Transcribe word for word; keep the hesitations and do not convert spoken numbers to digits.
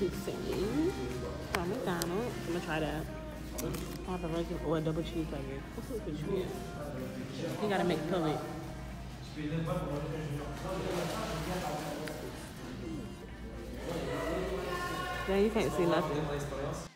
Poutine from McDonald's. I'm gonna try that. I have a regular or a double cheeseburger. What's with the cheese? You gotta make pellet. Yeah, you can't see nothing.